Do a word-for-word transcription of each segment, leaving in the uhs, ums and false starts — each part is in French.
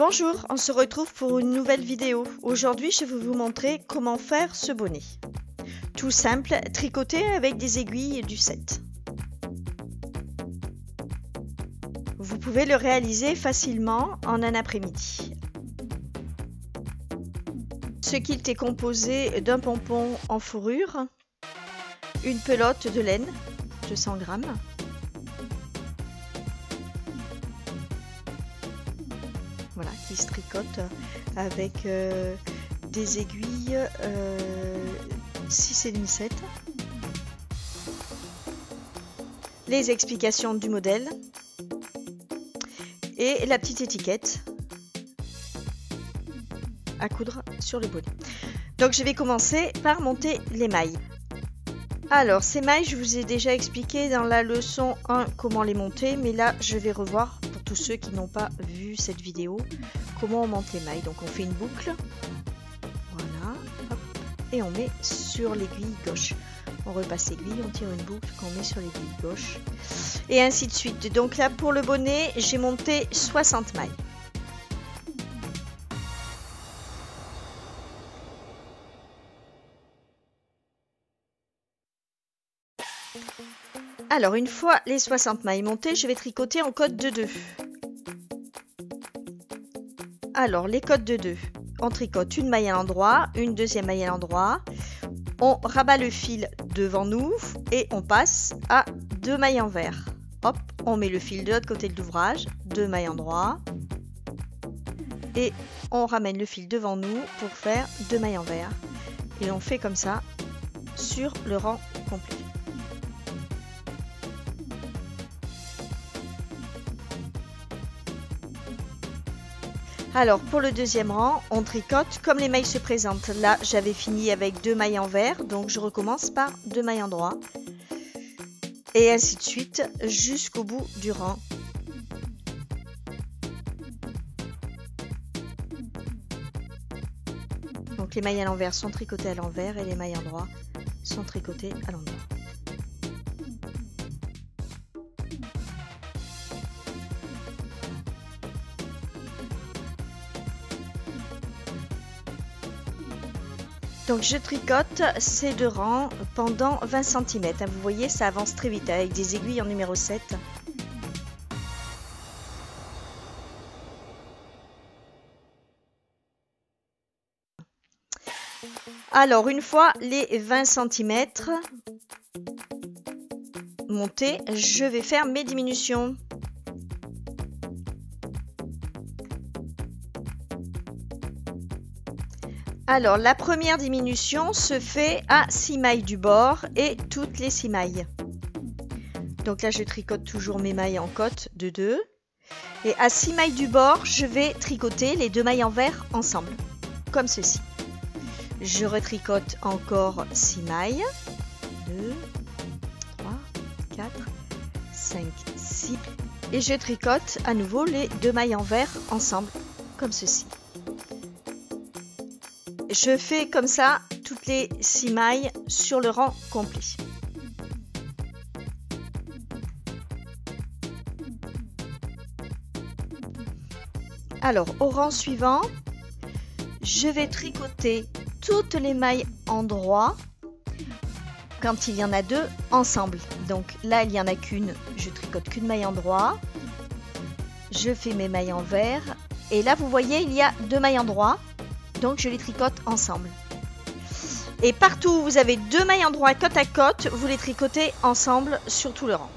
Bonjour, on se retrouve pour une nouvelle vidéo. Aujourd'hui, je vais vous montrer comment faire ce bonnet. Tout simple, tricoté avec des aiguilles du sept. Vous pouvez le réaliser facilement en un après-midi. Ce kit est composé d'un pompon en fourrure, une pelote de laine de cent grammes, voilà, qui se tricote avec euh, des aiguilles euh, six et demi sept, les explications du modèle et la petite étiquette à coudre sur le bonnet. Donc je vais commencer par monter les mailles. Alors ces mailles, je vous ai déjà expliqué dans la leçon un comment les monter, mais là je vais revoir pour tous ceux qui n'ont pas vu cette vidéo comment on monte les mailles. Donc on fait une boucle, voilà, hop, et on met sur l'aiguille gauche. On repasse l'aiguille, on tire une boucle qu'on met sur l'aiguille gauche, et ainsi de suite. Donc là pour le bonnet, j'ai monté soixante mailles. Alors, une fois les soixante mailles montées, je vais tricoter en code de deux. Alors, les codes de deux, on tricote une maille à l'endroit, une deuxième maille à l'endroit, on rabat le fil devant nous et on passe à deux mailles envers. Hop, on met le fil de l'autre côté de l'ouvrage, deux mailles endroit, et on ramène le fil devant nous pour faire deux mailles envers. Et on fait comme ça sur le rang complet. Alors pour le deuxième rang, on tricote comme les mailles se présentent. Là, j'avais fini avec deux mailles envers, donc je recommence par deux mailles endroit. Et ainsi de suite jusqu'au bout du rang. Donc les mailles à l'envers sont tricotées à l'envers et les mailles endroit sont tricotées à l'endroit. Donc je tricote ces deux rangs pendant vingt centimètres. Vous voyez, ça avance très vite avec des aiguilles en numéro sept. Alors une fois les vingt centimètres montés, je vais faire mes diminutions. Alors, la première diminution se fait à six mailles du bord et toutes les six mailles. Donc là, je tricote toujours mes mailles en cotte de deux. Et à six mailles du bord, je vais tricoter les deux mailles envers ensemble, comme ceci. Je retricote encore six mailles. deux, trois, quatre, cinq, six. Et je tricote à nouveau les deux mailles envers ensemble, comme ceci. Je fais comme ça toutes les six mailles sur le rang complet. Alors, au rang suivant, je vais tricoter toutes les mailles endroit quand il y en a deux ensemble. Donc là, il n'y en a qu'une, je tricote qu'une maille endroit. Je fais mes mailles envers. Et là, vous voyez, il y a deux mailles endroit. Donc je les tricote ensemble. Et partout où vous avez deux mailles endroit côte à côte, vous les tricotez ensemble sur tout le rang.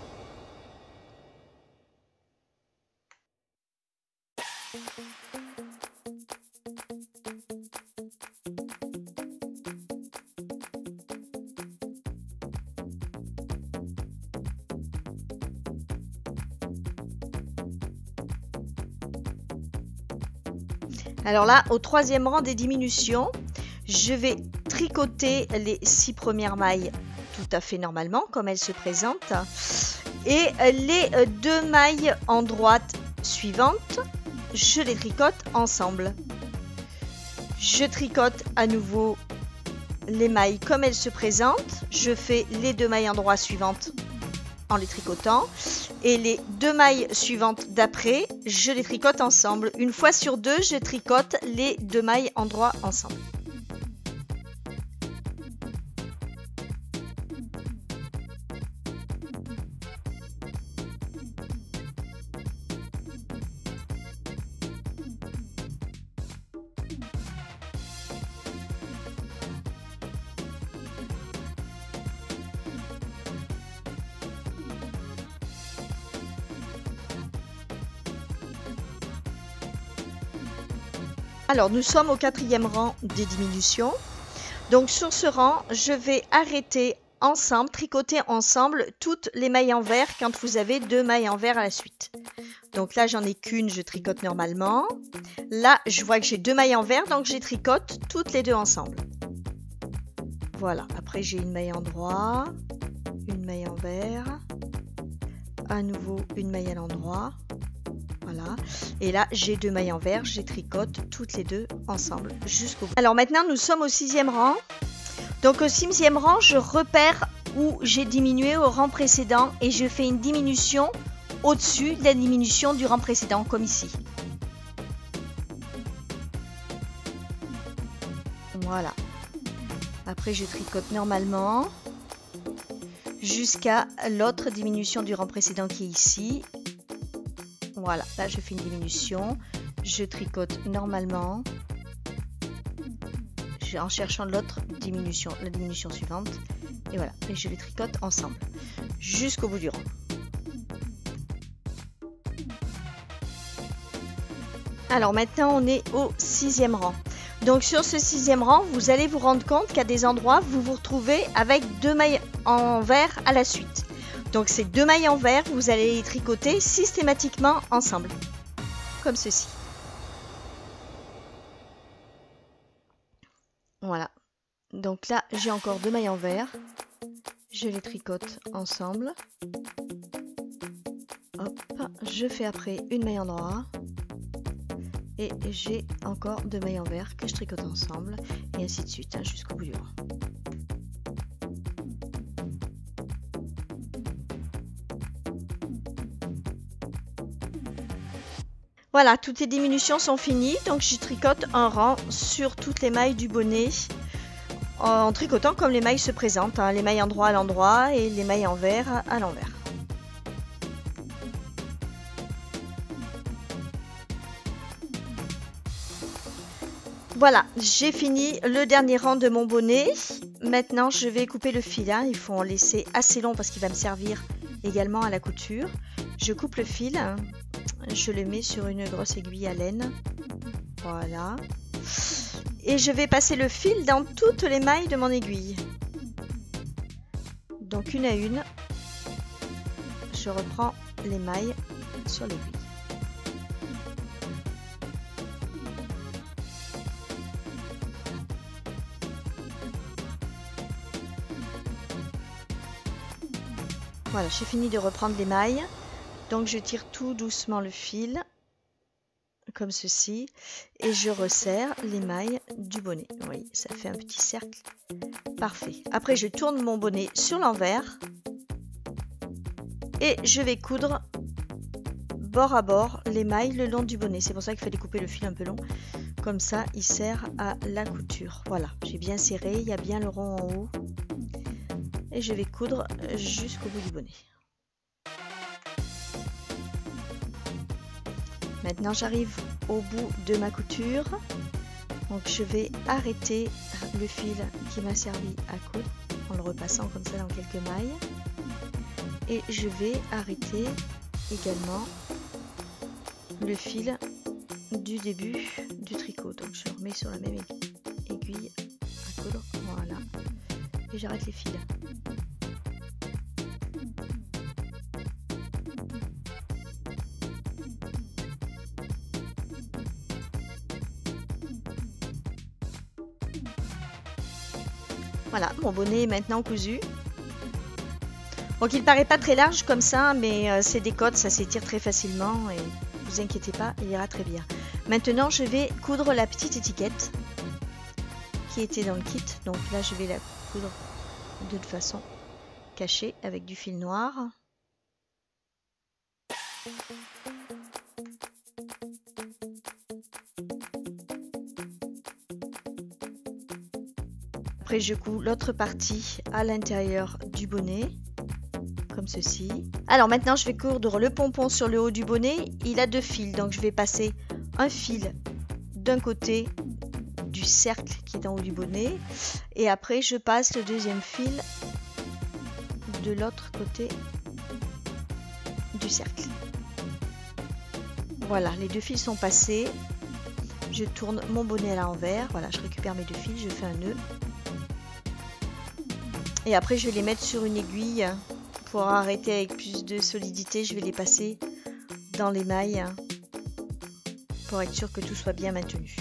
Alors là, au troisième rang des diminutions, je vais tricoter les six premières mailles tout à fait normalement, comme elles se présentent. Et les deux mailles en droite suivantes, je les tricote ensemble. Je tricote à nouveau les mailles comme elles se présentent. Je fais les deux mailles en droit suivantes en les tricotant et les deux mailles suivantes d'après, je les tricote ensemble. Une fois sur deux, je tricote les deux mailles endroit ensemble. Alors, nous sommes au quatrième rang des diminutions. Donc, sur ce rang, je vais arrêter ensemble, tricoter ensemble toutes les mailles envers quand vous avez deux mailles envers à la suite. Donc là, j'en ai qu'une, je tricote normalement. Là, je vois que j'ai deux mailles envers, donc je les tricote toutes les deux ensemble. Voilà, après j'ai une maille endroit, une maille envers, à nouveau une maille à l'endroit. Voilà. Et là, j'ai deux mailles envers, je les tricote toutes les deux ensemble jusqu'au bout. Alors maintenant, nous sommes au sixième rang. Donc au sixième rang, je repère où j'ai diminué au rang précédent et je fais une diminution au-dessus de la diminution du rang précédent, comme ici. Voilà. Après, je tricote normalement jusqu'à l'autre diminution du rang précédent qui est ici. Voilà, là je fais une diminution, je tricote normalement en cherchant l'autre diminution, la diminution suivante, et voilà, et je les tricote ensemble jusqu'au bout du rang. Alors maintenant on est au sixième rang. Donc sur ce sixième rang, vous allez vous rendre compte qu'à des endroits, vous vous retrouvez avec deux mailles envers à la suite. Donc ces deux mailles envers, vous allez les tricoter systématiquement ensemble, comme ceci. Voilà. Donc là, j'ai encore deux mailles envers. Je les tricote ensemble. Hop, je fais après une maille endroit. Et j'ai encore deux mailles envers que je tricote ensemble. Et ainsi de suite, hein, jusqu'au bout du rang. Voilà, toutes les diminutions sont finies, donc je tricote un rang sur toutes les mailles du bonnet en tricotant comme les mailles se présentent, hein, les mailles endroit à l'endroit et les mailles envers à l'envers. Voilà, j'ai fini le dernier rang de mon bonnet. Maintenant, je vais couper le fil, hein. Il faut en laisser assez long parce qu'il va me servir également à la couture. Je coupe le fil. Je le mets sur une grosse aiguille à laine. Voilà. Et je vais passer le fil dans toutes les mailles de mon aiguille. Donc une à une, je reprends les mailles sur l'aiguille. Voilà, j'ai fini de reprendre les mailles. Donc je tire tout doucement le fil, comme ceci, et je resserre les mailles du bonnet. Vous voyez, ça fait un petit cercle. Parfait. Après, je tourne mon bonnet sur l'envers et je vais coudre bord à bord les mailles le long du bonnet. C'est pour ça qu'il fallait couper le fil un peu long. Comme ça, il sert à la couture. Voilà, j'ai bien serré, il y a bien le rond en haut. Et je vais coudre jusqu'au bout du bonnet. Maintenant, j'arrive au bout de ma couture. Donc, je vais arrêter le fil qui m'a servi à coudre en le repassant comme ça dans quelques mailles. Et je vais arrêter également le fil du début du tricot. Donc, je le remets sur la même aiguille à coudre. Voilà. Et j'arrête les fils. Voilà, mon bonnet est maintenant cousu. Donc il paraît pas très large comme ça, mais euh, c'est des côtes, ça s'étire très facilement et ne vous inquiétez pas, il ira très bien. Maintenant, je vais coudre la petite étiquette qui était dans le kit. Donc là, je vais la coudre de façon cachée avec du fil noir. Après, je couds l'autre partie à l'intérieur du bonnet, comme ceci. Alors maintenant, je vais coudre le pompon sur le haut du bonnet. Il a deux fils, donc je vais passer un fil d'un côté du cercle qui est en haut du bonnet. Et après, je passe le deuxième fil de l'autre côté du cercle. Voilà, les deux fils sont passés. Je tourne mon bonnet à l'envers. Voilà, je récupère mes deux fils, je fais un nœud. Et après, je vais les mettre sur une aiguille pour arrêter avec plus de solidité. Je vais les passer dans les mailles pour être sûr que tout soit bien maintenu.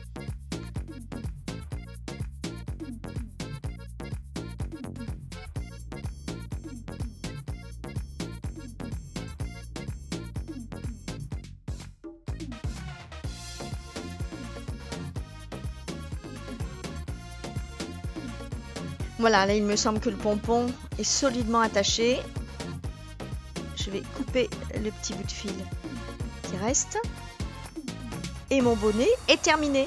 Voilà, là il me semble que le pompon est solidement attaché. Je vais couper le petit bout de fil qui reste. Et mon bonnet est terminé.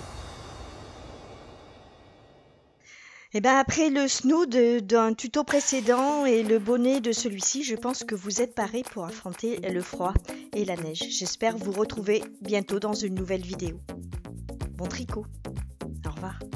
Et bien après le snood d'un tuto précédent et le bonnet de celui-ci, je pense que vous êtes parés pour affronter le froid et la neige. J'espère vous retrouver bientôt dans une nouvelle vidéo. Bon tricot. Au revoir.